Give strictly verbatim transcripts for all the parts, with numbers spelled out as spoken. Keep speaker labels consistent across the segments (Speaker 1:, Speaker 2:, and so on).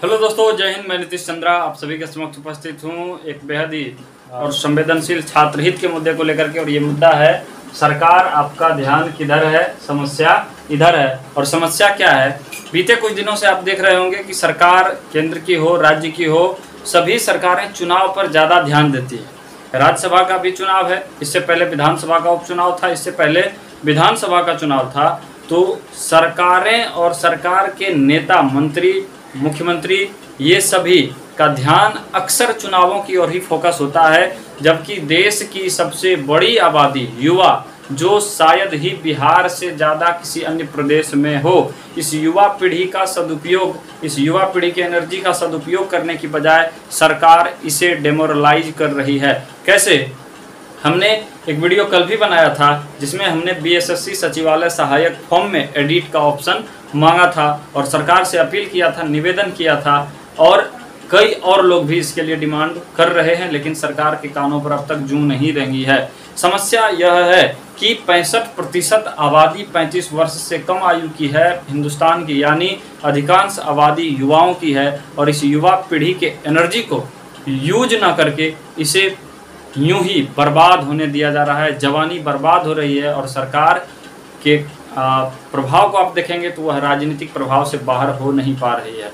Speaker 1: Hello दोस्तों, जय हिंद। मैं नीतीश चंद्रा आप सभी के समक्ष उपस्थित हूँ एक बेहद ही और संवेदनशील छात्र हित के मुद्दे को लेकर के। और ये मुद्दा है, सरकार आपका ध्यान किधर है, समस्या इधर है। और समस्या क्या है? बीते कुछ दिनों से आप देख रहे होंगे कि सरकार केंद्र की हो, राज्य की हो, सभी सरकारें चुनाव पर ज़्यादा ध्यान देती है। राज्यसभा का भी चुनाव है, इससे पहले विधानसभा का उपचुनाव था, इससे पहले विधानसभा का चुनाव था। तो सरकारें और सरकार के नेता, मंत्री, मुख्यमंत्री, ये सभी का ध्यान अक्सर चुनावों की ओर ही फोकस होता है, जबकि देश की सबसे बड़ी आबादी युवा, जो शायद ही बिहार से ज़्यादा किसी अन्य प्रदेश में हो, इस युवा पीढ़ी का सदुपयोग, इस युवा पीढ़ी की एनर्जी का सदुपयोग करने की बजाय सरकार इसे डेमोरलाइज कर रही है। कैसे? हमने एक वीडियो कल भी बनाया था जिसमें हमने बीएसएससी सचिवालय सहायक फॉर्म में एडिट का ऑप्शन मांगा था और सरकार से अपील किया था, निवेदन किया था, और कई और लोग भी इसके लिए डिमांड कर रहे हैं, लेकिन सरकार के कानों पर अब तक जूं नहीं रेंगी है। समस्या यह है कि पैंसठ प्रतिशत आबादी पैंतीस वर्ष से कम आयु की है हिंदुस्तान की, यानी अधिकांश आबादी युवाओं की है। और इस युवा पीढ़ी के एनर्जी को यूज ना करके इसे यूं ही बर्बाद होने दिया जा रहा है, जवानी बर्बाद हो रही है। और सरकार के प्रभाव को आप देखेंगे तो वह राजनीतिक प्रभाव से बाहर हो नहीं पा रही है।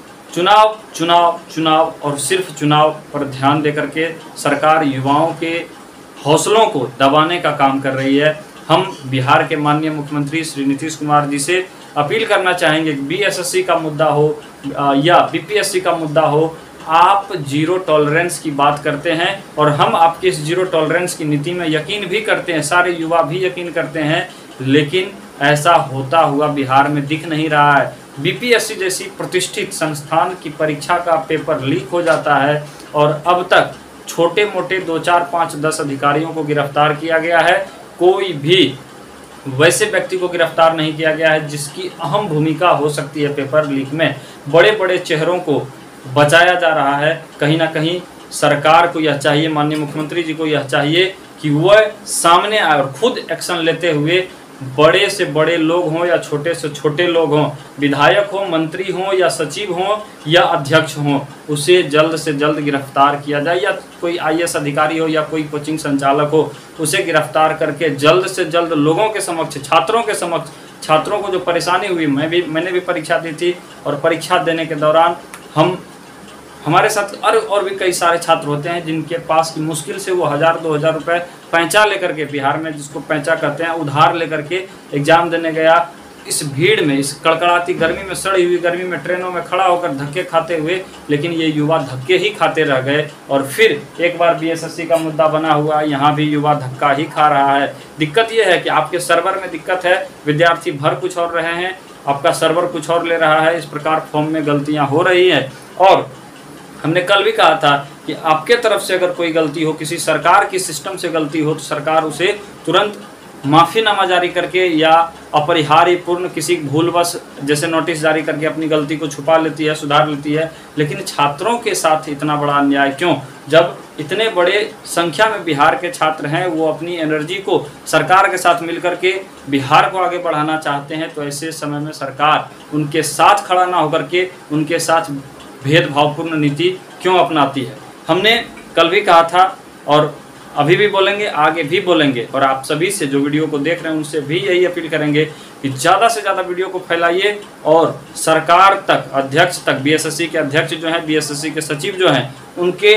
Speaker 1: चुनाव चुनाव चुनाव और सिर्फ चुनाव पर ध्यान देकर के सरकार युवाओं के हौसलों को दबाने का काम कर रही है। हम बिहार के माननीय मुख्यमंत्री श्री नीतीश कुमार जी से अपील करना चाहेंगे कि बीएसएससी का मुद्दा हो या बीपीएससी का मुद्दा हो, आप जीरो टॉलरेंस की बात करते हैं और हम आपके इस जीरो टॉलरेंस की नीति में यकीन भी करते हैं, सारे युवा भी यकीन करते हैं, लेकिन ऐसा होता हुआ बिहार में दिख नहीं रहा है। बीपीएससी जैसी प्रतिष्ठित संस्थान की परीक्षा का पेपर लीक हो जाता है और अब तक छोटे मोटे दो चार पाँच दस अधिकारियों को गिरफ्तार किया गया है, कोई भी वैसे व्यक्ति को गिरफ्तार नहीं किया गया है जिसकी अहम भूमिका हो सकती है पेपर लीक में। बड़े बड़े चेहरों को बचाया जा रहा है। कहीं ना कहीं सरकार को यह चाहिए, माननीय मुख्यमंत्री जी को यह चाहिए कि वह सामने आए और खुद एक्शन लेते हुए, बड़े से बड़े लोग हों या छोटे से छोटे लोग हों, विधायक हों, मंत्री हों या सचिव हों या अध्यक्ष हों, उसे जल्द से जल्द गिरफ्तार किया जाए। या कोई आईएएस अधिकारी हो या कोई कोचिंग संचालक हो, उसे गिरफ्तार करके जल्द से जल्द लोगों के समक्ष, छात्रों के समक्ष, छात्रों को जो परेशानी हुई, मैं भी मैंने भी परीक्षा दी थी और परीक्षा देने के दौरान हम हमारे साथ और और भी कई सारे छात्र होते हैं जिनके पास की मुश्किल से वो हज़ार दो हज़ार रुपये पैंचा लेकर के, बिहार में जिसको पैंचा कहते हैं, उधार लेकर के एग्ज़ाम देने गया। इस भीड़ में, इस कड़कड़ाती गर्मी में, सड़ी हुई गर्मी में ट्रेनों में खड़ा होकर धक्के खाते हुए, लेकिन ये युवा धक्के ही खाते रह गए। और फिर एक बार बीएसएससी का मुद्दा बना हुआ, यहाँ भी युवा धक्का ही खा रहा है। दिक्कत ये है कि आपके सर्वर में दिक्कत है, विद्यार्थी भर कुछ और रहे हैं, आपका सर्वर कुछ और ले रहा है। इस प्रकार फॉर्म में गलतियाँ हो रही हैं। और हमने कल भी कहा था कि आपके तरफ से अगर कोई गलती हो, किसी सरकार की सिस्टम से गलती हो, तो सरकार उसे तुरंत माफ़ीनामा जारी करके या अपरिहार्य पूर्ण किसी भूलवश जैसे नोटिस जारी करके अपनी गलती को छुपा लेती है, सुधार लेती है। लेकिन छात्रों के साथ इतना बड़ा अन्याय क्यों? जब इतने बड़े संख्या में बिहार के छात्र हैं, वो अपनी एनर्जी को सरकार के साथ मिलकर के बिहार को आगे बढ़ाना चाहते हैं, तो ऐसे समय में सरकार उनके साथ खड़ा ना होकर के उनके साथ भेदभावपूर्ण नीति क्यों अपनाती है? हमने कल भी कहा था और अभी भी बोलेंगे, आगे भी बोलेंगे, और आप सभी से जो वीडियो को देख रहे हैं उनसे भी यही अपील करेंगे कि ज़्यादा से ज़्यादा वीडियो को फैलाइए और सरकार तक, अध्यक्ष तक, बीएसएससी के अध्यक्ष जो हैं, बीएसएससी के सचिव जो हैं, उनके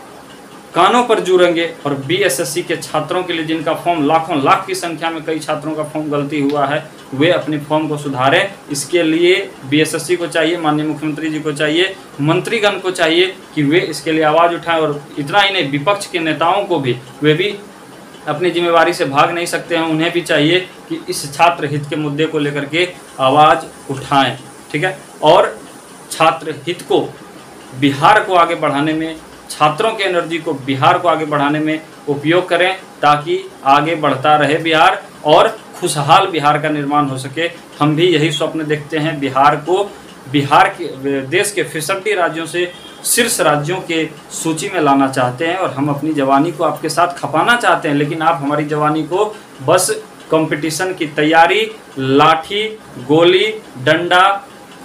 Speaker 1: कानों पर जुड़ेंगे। और बीएसएससी के छात्रों के लिए जिनका फॉर्म लाखों लाख की संख्या में कई छात्रों का फॉर्म गलती हुआ है, वे अपने फॉर्म को सुधारें। इसके लिए बीएसएससी को चाहिए, माननीय मुख्यमंत्री जी को चाहिए, मंत्रीगण को चाहिए कि वे इसके लिए आवाज़ उठाएं। और इतना ही नहीं, विपक्ष के नेताओं को भी, वे भी अपनी जिम्मेवारी से भाग नहीं सकते हैं, उन्हें भी चाहिए कि इस छात्र हित के मुद्दे को लेकर के आवाज़ उठाएँ। ठीक है? और छात्र हित को, बिहार को आगे बढ़ाने में, छात्रों के एनर्जी को बिहार को आगे बढ़ाने में उपयोग करें, ताकि आगे बढ़ता रहे बिहार और खुशहाल बिहार का निर्माण हो सके। हम भी यही स्वप्न देखते हैं, बिहार को, बिहार के देश के फिसड्डी राज्यों से शीर्ष राज्यों के सूची में लाना चाहते हैं और हम अपनी जवानी को आपके साथ खपाना चाहते हैं। लेकिन आप हमारी जवानी को बस कंपटीशन की तैयारी, लाठी, गोली, डंडा,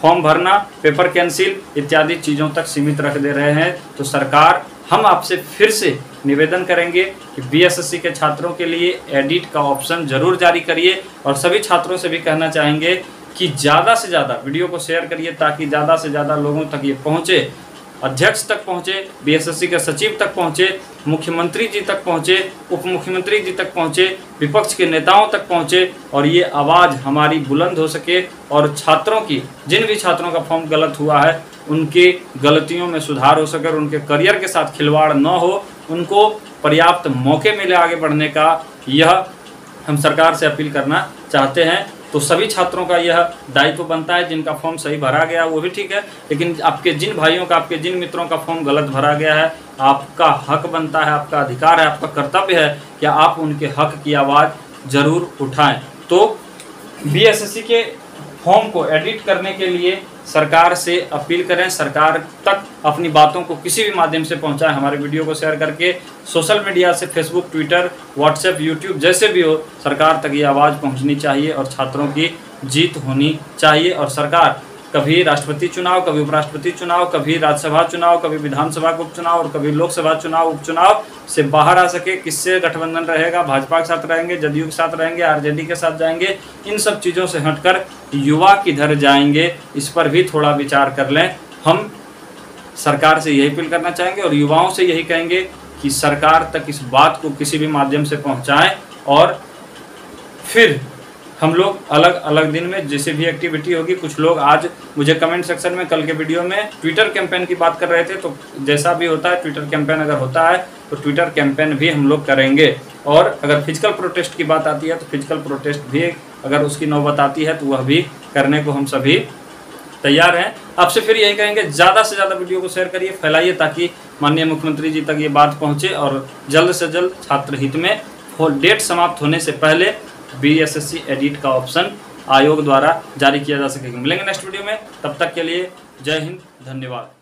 Speaker 1: फॉर्म भरना, पेपर कैंसिल इत्यादि चीज़ों तक सीमित रख दे रहे हैं। तो सरकार, हम आपसे फिर से निवेदन करेंगे कि बीएसएससी के छात्रों के लिए एडिट का ऑप्शन जरूर जारी करिए, और सभी छात्रों से भी कहना चाहेंगे कि ज़्यादा से ज़्यादा वीडियो को शेयर करिए ताकि ज़्यादा से ज़्यादा लोगों तक ये पहुँचे, अध्यक्ष तक पहुँचे, बीएसएससी के सचिव तक पहुँचे, मुख्यमंत्री जी तक पहुँचे, उप मुख्यमंत्री जी तक पहुँचे, विपक्ष के नेताओं तक पहुँचे, और ये आवाज़ हमारी बुलंद हो सके और छात्रों की, जिन भी छात्रों का फॉर्म गलत हुआ है उनकी गलतियों में सुधार हो सके और उनके करियर के साथ खिलवाड़ न हो, उनको पर्याप्त मौके मिले आगे बढ़ने का, यह हम सरकार से अपील करना चाहते हैं। तो सभी छात्रों का यह दायित्व बनता है, जिनका फॉर्म सही भरा गया वो भी ठीक है, लेकिन आपके जिन भाइयों का, आपके जिन मित्रों का फॉर्म गलत भरा गया है, आपका हक बनता है, आपका अधिकार है, आपका कर्तव्य है कि आप उनके हक की आवाज़ ज़रूर उठाएं। तो बीएसएससी के फॉर्म को एडिट करने के लिए सरकार से अपील करें, सरकार तक अपनी बातों को किसी भी माध्यम से पहुंचाएं, हमारे वीडियो को शेयर करके, सोशल मीडिया से, फेसबुक, ट्विटर, व्हाट्सएप, यूट्यूब, जैसे भी हो, सरकार तक ये आवाज़ पहुंचनी चाहिए और छात्रों की जीत होनी चाहिए। और सरकार कभी राष्ट्रपति चुनाव, कभी उपराष्ट्रपति चुनाव, कभी राज्यसभा चुनाव, कभी विधानसभा का उपचुनाव और कभी लोकसभा चुनाव, उपचुनाव से बाहर आ सके। किससे गठबंधन रहेगा, भाजपा के साथ रहेंगे, जदयू के साथ रहेंगे, आरजेडी के साथ जाएंगे, इन सब चीज़ों से हटकर युवा किधर जाएंगे, इस पर भी थोड़ा विचार कर लें। हम सरकार से यही अपील करना चाहेंगे और युवाओं से यही कहेंगे कि सरकार तक इस बात को किसी भी माध्यम से पहुँचाएँ, और फिर हम लोग अलग अलग दिन में जैसे भी एक्टिविटी होगी, कुछ लोग आज मुझे कमेंट सेक्शन में कल के वीडियो में ट्विटर कैंपेन की बात कर रहे थे, तो जैसा भी होता है ट्विटर कैंपेन अगर होता है तो ट्विटर कैंपेन भी हम लोग करेंगे। और अगर फिजिकल प्रोटेस्ट की बात आती है तो फिजिकल प्रोटेस्ट भी अगर उसकी नौबत आती है तो वह भी करने को हम सभी तैयार हैं। आपसे फिर यही कहेंगे, ज़्यादा से ज़्यादा वीडियो को शेयर करिए, फैलाइए, ताकि माननीय मुख्यमंत्री जी तक ये बात पहुँचे और जल्द से जल्द छात्र हित में डेट समाप्त होने से पहले बीएसएससी एडिट का ऑप्शन आयोग द्वारा जारी किया जा सकेगा। मिलेंगे नेक्स्ट वीडियो में, तब तक के लिए जय हिंद, धन्यवाद।